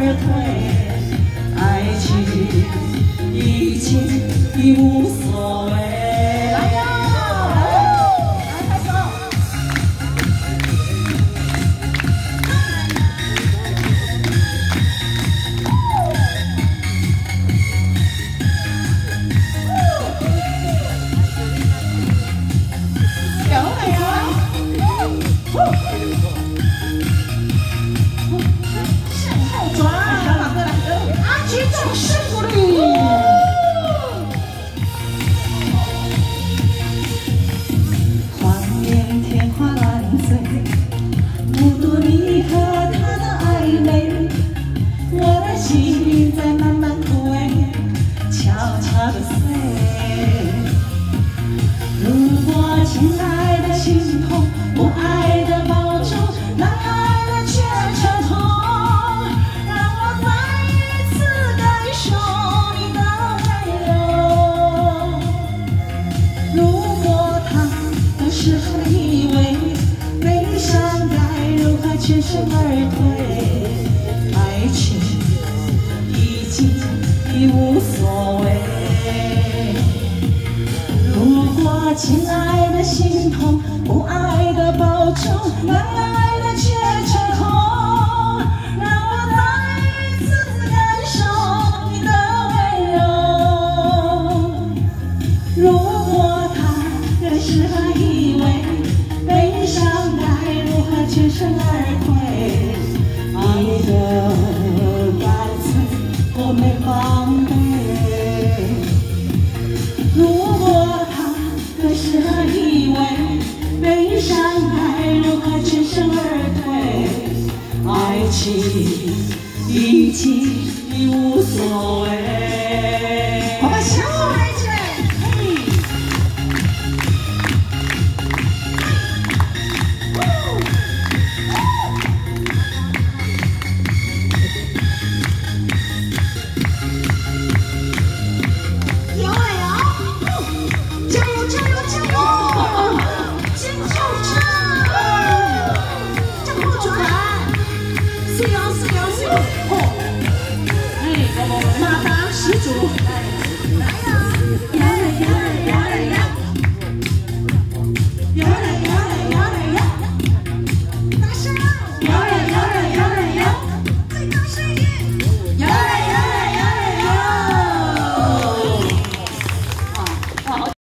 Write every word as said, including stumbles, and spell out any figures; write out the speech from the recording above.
而退，爱情已经已无所谓。来呀，来开始。有没有？举重胜负力，幻变天花乱坠，目睹你和他的暧昧，我的心在慢慢枯萎，悄悄地碎。如果亲爱的心痛，不爱的抱住，难爱的却成痛。 时候以为悲伤该如何全身而退，爱情已经已无所谓。如果亲爱的心痛，不爱的抱住，难爱的却成空，让我再一次感受你的温柔。如果他仍是爱。 悲伤该如何全身而退？爱的干脆，我没防备。如果他更是以为悲伤该如何全身而退？爱情已经已无所谓。